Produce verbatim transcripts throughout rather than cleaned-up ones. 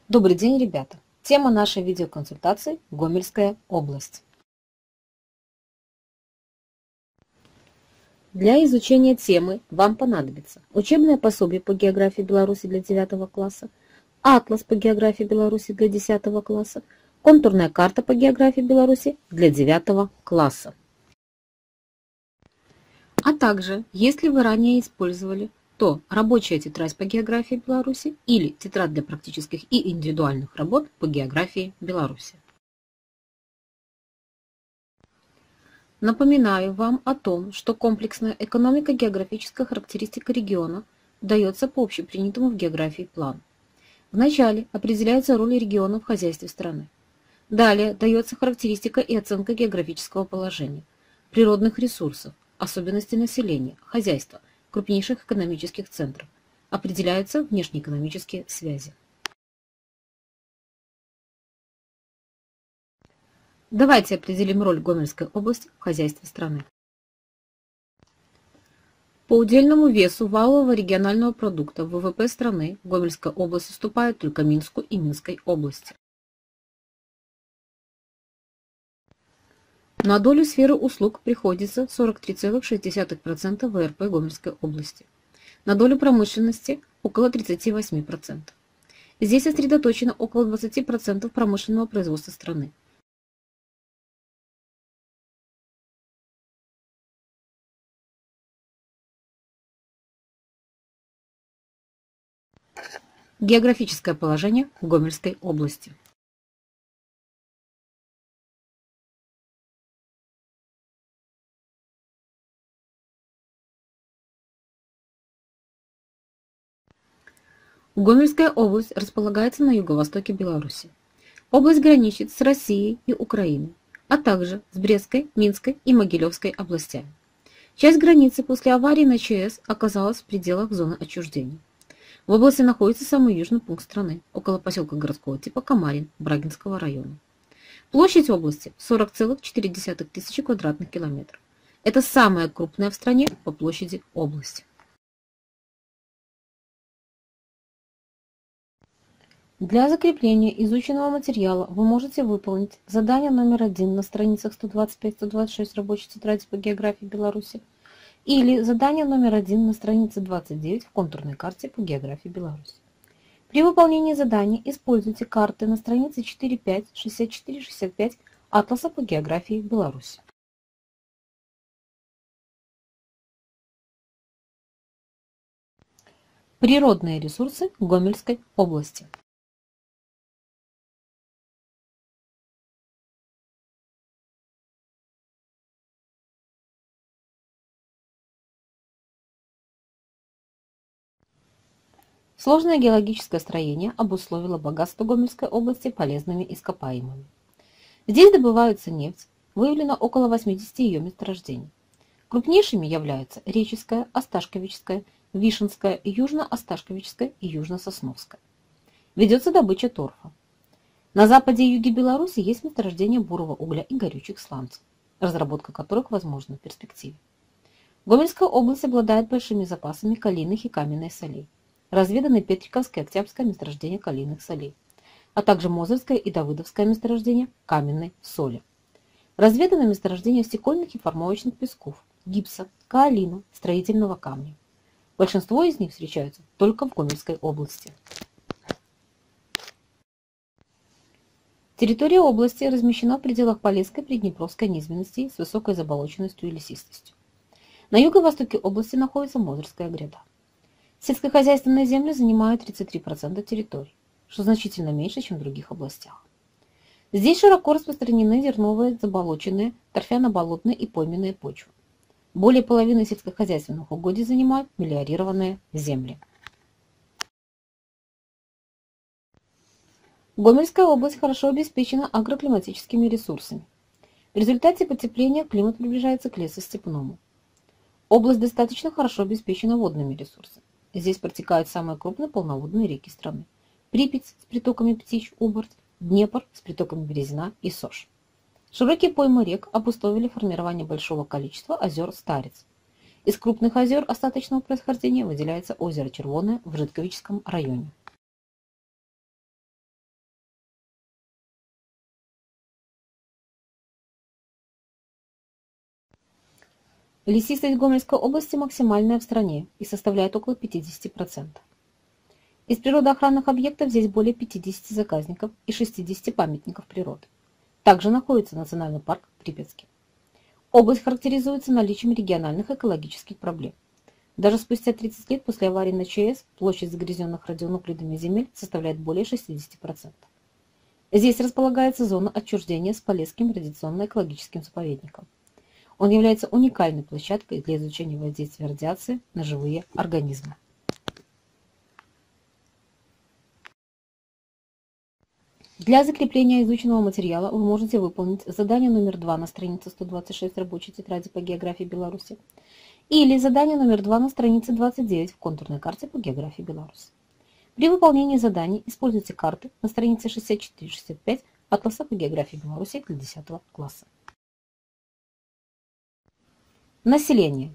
Добрый день, ребята! Тема нашей видеоконсультации – Гомельская область. Для изучения темы вам понадобится учебное пособие по географии Беларуси для девятого класса, атлас по географии Беларуси для десятого класса, контурная карта по географии Беларуси для девятого класса. А также, если вы ранее использовали, то рабочая тетрадь по географии Беларуси или тетрадь для практических и индивидуальных работ по географии Беларуси. Напоминаю вам о том, что комплексная экономико-географическая характеристика региона дается по общепринятому в географии плану. Вначале определяется роль региона в хозяйстве страны. Далее дается характеристика и оценка географического положения, природных ресурсов, особенностей населения, хозяйства, крупнейших экономических центров. Определяются внешнеэкономические связи. Давайте определим роль Гомельской области в хозяйстве страны. По удельному весу валового регионального продукта в ВВП страны Гомельская область уступает только Минску и Минской области. На долю сферы услуг приходится сорок три целых шесть десятых процента ВРП Гомельской области. На долю промышленности около тридцати восьми процентов. Здесь сосредоточено около двадцати процентов промышленного производства страны. Географическое положение Гомельской области. Гомельская область располагается на юго-востоке Беларуси. Область граничит с Россией и Украиной, а также с Брестской, Минской и Могилевской областями. Часть границы после аварии на ЧАЭС оказалась в пределах зоны отчуждения. В области находится самый южный пункт страны, около поселка городского типа Камарин Брагинского района. Площадь области сорок целых четыре десятых тысячи квадратных километров. Это самая крупная в стране по площади область. Для закрепления изученного материала вы можете выполнить задание номер один на страницах сто двадцать пять — сто двадцать шесть рабочей тетради по географии Беларуси или задание номер один на странице двадцать девять в контурной карте по географии Беларуси. При выполнении задания используйте карты на странице четыре пять, шестьдесят четыре шестьдесят пять Атласа по географии Беларуси. Природные ресурсы Гомельской области. Сложное геологическое строение обусловило богатство Гомельской области полезными ископаемыми. Здесь добываются нефть, выявлено около восьмидесяти ее месторождений. Крупнейшими являются Реческая, Осташковичская, Вишенская, Южно-Осташковичская и Южно-Сосновская. Ведется добыча торфа. На западе и юге Беларуси есть месторождения бурого угля и горючих сланцев, разработка которых возможна в перспективе. Гомельская область обладает большими запасами калийных и каменной солей. Разведаны Петриковское и Октябрьское месторождение калийных солей, а также Мозырское и Давыдовское месторождение каменной соли. Разведаны месторождения стекольных и формовочных песков, гипса, каолина, строительного камня. Большинство из них встречаются только в Гомельской области. Территория области размещена в пределах Полесской Приднепровской низменности с высокой заболоченностью и лесистостью. На юго-востоке области находится Мозырская гряда. Сельскохозяйственные земли занимают тридцать три процента территории, что значительно меньше, чем в других областях. Здесь широко распространены зерновые, заболоченные, торфяно-болотные и пойменные почвы. Более половины сельскохозяйственных угодий занимают мелиорированные земли. Гомельская область хорошо обеспечена агроклиматическими ресурсами. В результате потепления климат приближается к лесостепному. Область достаточно хорошо обеспечена водными ресурсами. Здесь протекают самые крупные полноводные реки страны. Припять с притоками Птич, Уборт, Днепр с притоками Березина и Сош. Широкие поймы рек обусловили формирование большого количества озер Старец. Из крупных озер остаточного происхождения выделяется озеро Червоное в Житковическом районе. Лесистость Гомельской области максимальная в стране и составляет около пятидесяти процентов. Из природоохранных объектов здесь более пятидесяти заказников и шестидесяти памятников природы. Также находится национальный парк Припятский. Область характеризуется наличием региональных экологических проблем. Даже спустя тридцать лет после аварии на ЧАЭС площадь загрязненных радионуклидами земель составляет более шестидесяти процентов. Здесь располагается зона отчуждения с Полесским радиационно-экологическим заповедником. Он является уникальной площадкой для изучения воздействия радиации на живые организмы. Для закрепления изученного материала вы можете выполнить задание номер два на странице сто двадцать шесть рабочей тетради по географии Беларуси или задание номер два на странице двадцать девять в контурной карте по географии Беларуси. При выполнении заданий используйте карты на странице шестьдесят четыре шестьдесят пять Атласа по географии Беларуси для десятого класса. Население.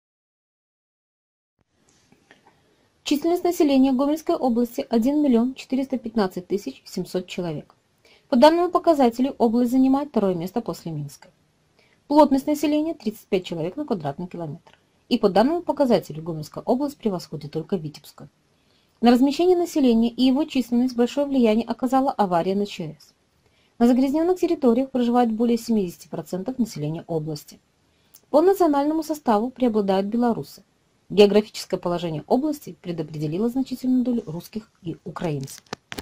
Численность населения Гомельской области один миллион четыреста пятнадцать тысяч семьсот человек. По данному показателю область занимает второе место после Минской. Плотность населения тридцать пять человек на квадратный километр. И по данному показателю Гомельская область превосходит только Витебскую. На размещение населения и его численность большое влияние оказала авария на ЧАЭС. На загрязненных территориях проживает более семидесяти процентов населения области. По национальному составу преобладают белорусы. Географическое положение области предопределило значительную долю русских и украинцев.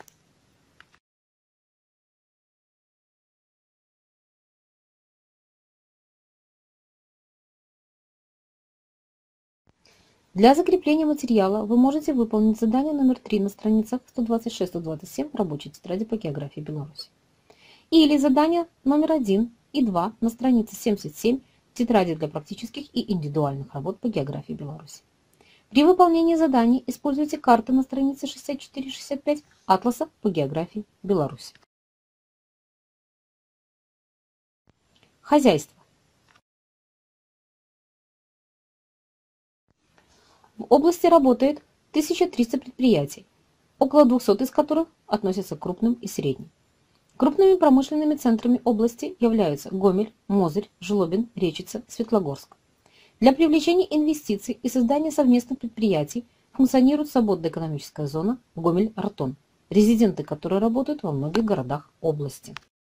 Для закрепления материала вы можете выполнить задание номер три на страницах сто двадцать шесть сто двадцать семь рабочей тетради по географии Беларуси. Или задание номер один и два на странице семьдесят семь тетради для практических и индивидуальных работ по географии Беларуси. При выполнении заданий используйте карты на странице шестьдесят четыре шестьдесят пять Атласа по географии Беларуси. Хозяйство. В области работает тысяча триста предприятий, около двухсот из которых относятся к крупным и средним. Крупными промышленными центрами области являются Гомель, Мозырь, Жлобин, Речица, Светлогорск. Для привлечения инвестиций и создания совместных предприятий функционирует свободная экономическая зона Гомель-Ратон, резиденты которой работают во многих городах области.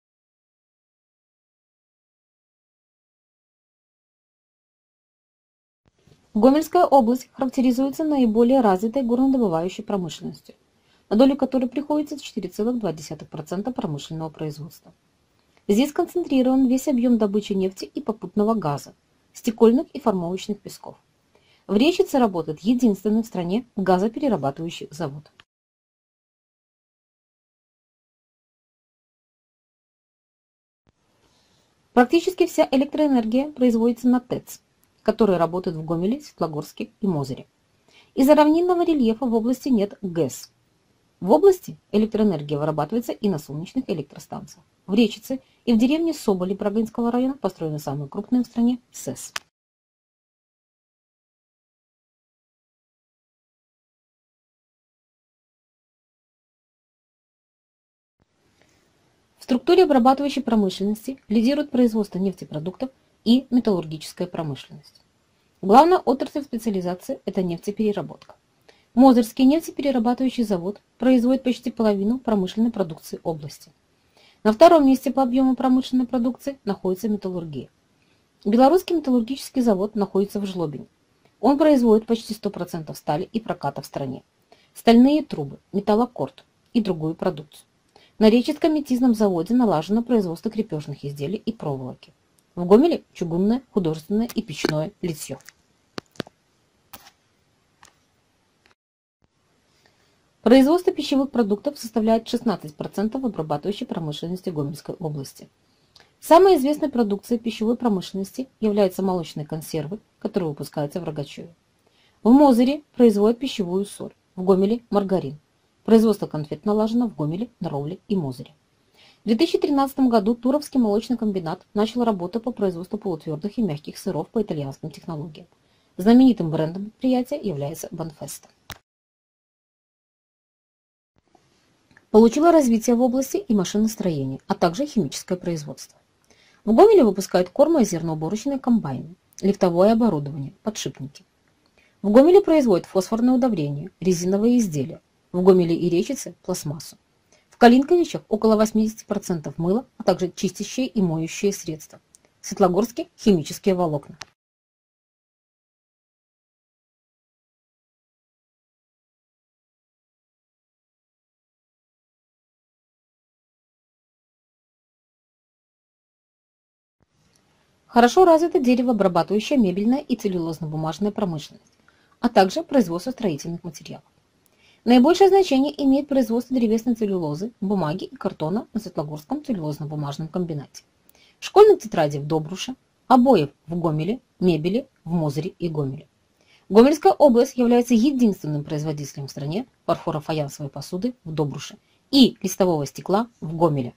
Гомельская область характеризуется наиболее развитой горнодобывающей промышленностью, на долю которой приходится четыре целых два десятых процента промышленного производства. Здесь сконцентрирован весь объем добычи нефти и попутного газа, стекольных и формовочных песков. В Речице работает единственный в стране газоперерабатывающий завод. Практически вся электроэнергия производится на ТЭЦ, которые работают в Гомеле, Светлогорске и Мозыре. Из-за равнинного рельефа в области нет ГЭС. В области электроэнергия вырабатывается и на солнечных электростанциях. В Речице и в деревне Соболи Брагинского района построены самые крупные в стране СЭС. В структуре обрабатывающей промышленности лидирует производство нефтепродуктов и металлургическая промышленность. Главная отрасль специализации – это нефтепереработка. Мозырский нефтеперерабатывающий завод производит почти половину промышленной продукции области. На втором месте по объему промышленной продукции находится металлургия. Белорусский металлургический завод находится в Жлобине. Он производит почти сто процентов стали и проката в стране, стальные трубы, металлокорд и другую продукцию. На Речицком метизном заводе налажено производство крепежных изделий и проволоки. В Гомеле чугунное, художественное и печное литье. Производство пищевых продуктов составляет шестнадцать процентов обрабатывающей промышленности Гомельской области. Самой известной продукцией пищевой промышленности являются молочные консервы, которые выпускаются в Рогачеве. В Мозыре производят пищевую соль, в Гомеле – маргарин. Производство конфет налажено в Гомеле, Наровле и Мозыре. В две тысячи тринадцатом году Туровский молочный комбинат начал работу по производству полутвердых и мягких сыров по итальянским технологиям. Знаменитым брендом предприятия является Банфеста. Получило развитие в области и машиностроения, а также химическое производство. В Гомеле выпускают кормо- и зерноуборочные комбайны. лифтовое оборудование, подшипники. В Гомеле производят фосфорное удобрение, резиновые изделия. В Гомеле и Речице – пластмассу. В Калинковичах около восемьдесят процентов мыла, а также чистящие и моющие средства. В Светлогорске – химические волокна. Хорошо развита деревообрабатывающая мебельная и целлюлозно-бумажная промышленность, а также производство строительных материалов. Наибольшее значение имеет производство древесной целлюлозы, бумаги и картона на Светлогорском целлюлозно-бумажном комбинате. Школьных тетрадей в Добруше, обоев в Гомеле, мебели в Мозыре и Гомеле. Гомельская область является единственным производителем в стране фарфоро-фаянсовой посуды в Добруше и листового стекла в Гомеле.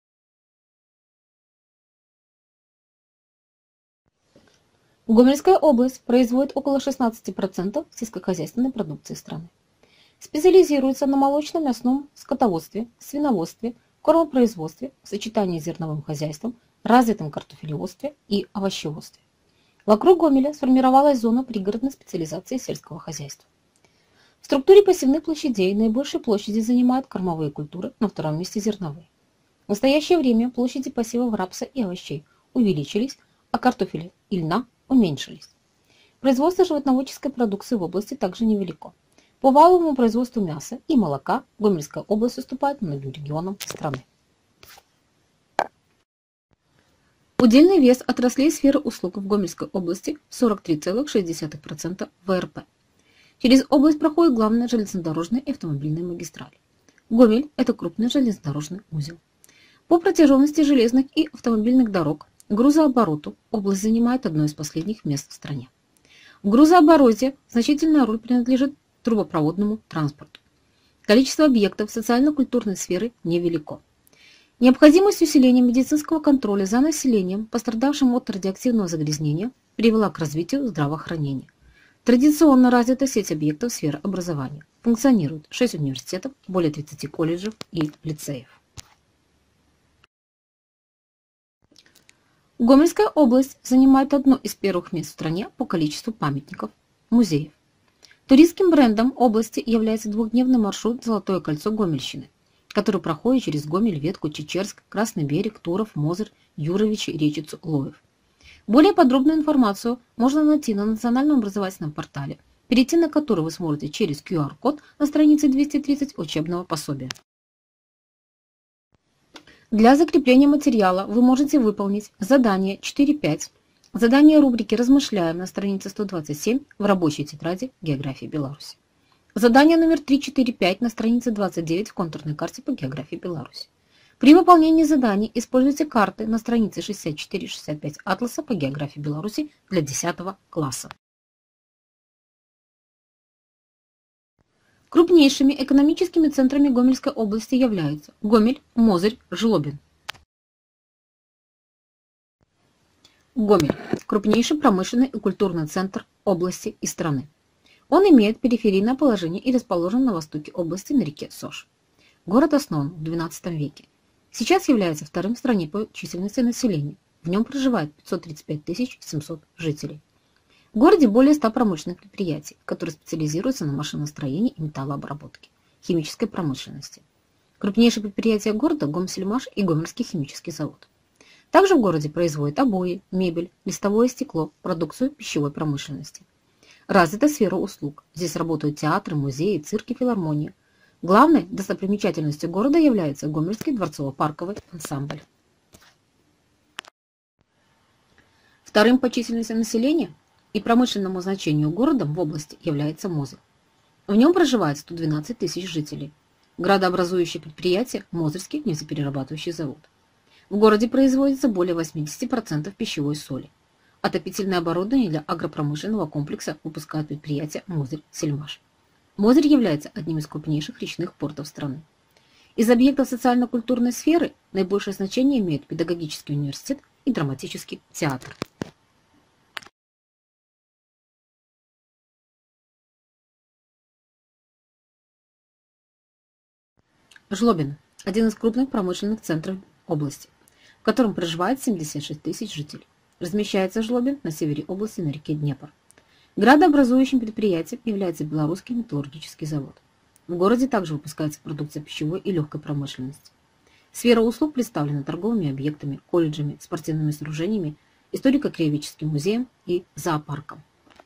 Гомельская область производит около шестнадцати процентов сельскохозяйственной продукции страны. Специализируется на молочно-мясном скотоводстве, свиноводстве, кормопроизводстве в сочетании с зерновым хозяйством, развитом картофелеводстве и овощеводстве. Вокруг Гомеля сформировалась зона пригородной специализации сельского хозяйства. В структуре посевных площадей наибольшие площади занимают кормовые культуры, на втором месте зерновые. В настоящее время площади посевов рапса и овощей увеличились, а картофеля и льна уменьшились. Производство животноводческой продукции в области также невелико. По валовому производству мяса и молока Гомельская область уступает многим регионам страны. Удельный вес отраслей сферы услуг в Гомельской области сорок три целых шесть десятых процента вэ эр пэ. Через область проходят главные железнодорожные и автомобильные магистрали. Гомель – это крупный железнодорожный узел. По протяженности железных и автомобильных дорог грузообороту область занимает одно из последних мест в стране. В грузообороте значительная роль принадлежит трубопроводному транспорту. Количество объектов социально-культурной сферы невелико. Необходимость усиления медицинского контроля за населением, пострадавшим от радиоактивного загрязнения, привела к развитию здравоохранения. Традиционно развита сеть объектов сферы образования. Функционирует шесть университетов, более тридцати колледжев и лицеев. Гомельская область занимает одно из первых мест в стране по количеству памятников, музеев. Туристским брендом области является двухдневный маршрут «Золотое кольцо Гомельщины», который проходит через Гомель, Ветку, Чечерск, Красный берег, Туров, Мозырь, Юровичи, Речицу, Лоев. Более подробную информацию можно найти на национальном образовательном портале, перейти на который вы сможете через ку ар код на странице двести тридцать учебного пособия. Для закрепления материала вы можете выполнить задание четыре пять, задание рубрики «Размышляем» на странице сто двадцать семь в рабочей тетради «География Беларуси». Задание номер три четыре пять на странице двадцать девять в контурной карте по географии Беларуси. При выполнении заданий используйте карты на странице шестьдесят четыре шестьдесят пять Атласа по географии Беларуси для десятого класса. Крупнейшими экономическими центрами Гомельской области являются Гомель, Мозырь, Жлобин. Гомель – крупнейший промышленный и культурный центр области и страны. Он имеет периферийное положение и расположен на востоке области на реке Сош. Город основан в двенадцатом веке. Сейчас является вторым в стране по численности населения. В нем проживает пятьсот тридцать пять тысяч семьсот жителей. В городе более ста промышленных предприятий, которые специализируются на машиностроении и металлообработке, химической промышленности. Крупнейшие предприятия города – Гомсельмаш и Гомельский химический завод. Также в городе производят обои, мебель, листовое стекло, продукцию пищевой промышленности. Развита сфера услуг. Здесь работают театры, музеи, цирки, филармония. Главной достопримечательностью города является Гомельский дворцово-парковый ансамбль. Вторым по численности населения и промышленному значению городом в области является Мозырь. В нем проживает сто двенадцать тысяч жителей. Градообразующее предприятие – Мозырский нефтеперерабатывающий завод. В городе производится более восьмидесяти процентов пищевой соли. Отопительное оборудование для агропромышленного комплекса выпускает предприятие Мозырь-Сельмаш. Мозырь является одним из крупнейших речных портов страны. Из объектов социально-культурной сферы наибольшее значение имеют педагогический университет и драматический театр. Жлобин – один из крупных промышленных центров области, в котором проживает семьдесят шесть тысяч жителей. Размещается Жлобин на севере области на реке Днепр. Градообразующим предприятием является Белорусский металлургический завод. В городе также выпускается продукция пищевой и легкой промышленности. Сфера услуг представлена торговыми объектами, колледжами, спортивными сооружениями, историко-краеведческим музеем и зоопарком.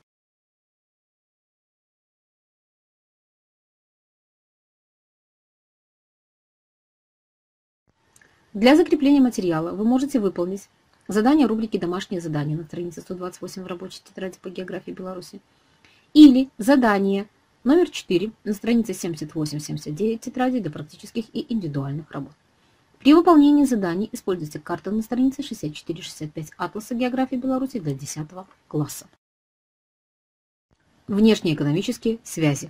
Для закрепления материала вы можете выполнить задание рубрики «Домашнее задание» на странице сто двадцать восемь в рабочей тетради по географии Беларуси или задание номер четыре на странице семьдесят восемь семьдесят девять тетради для практических и индивидуальных работ. При выполнении заданий используйте карты на странице шестьдесят четыре шестьдесят пять Атласа географии Беларуси для десятого класса. Внешнеэкономические связи.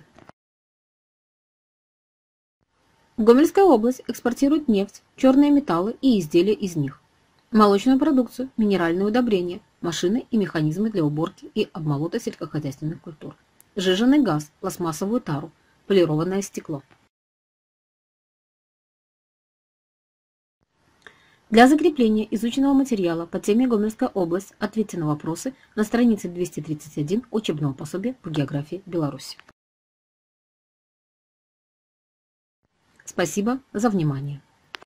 Гомельская область экспортирует нефть, черные металлы и изделия из них, молочную продукцию, минеральные удобрения, машины и механизмы для уборки и обмолота сельскохозяйственных культур, сжиженный газ, пластмассовую тару, полированное стекло. Для закрепления изученного материала по теме Гомельская область ответьте на вопросы на странице двести тридцать один учебного пособия по географии Беларуси. Спасибо за внимание.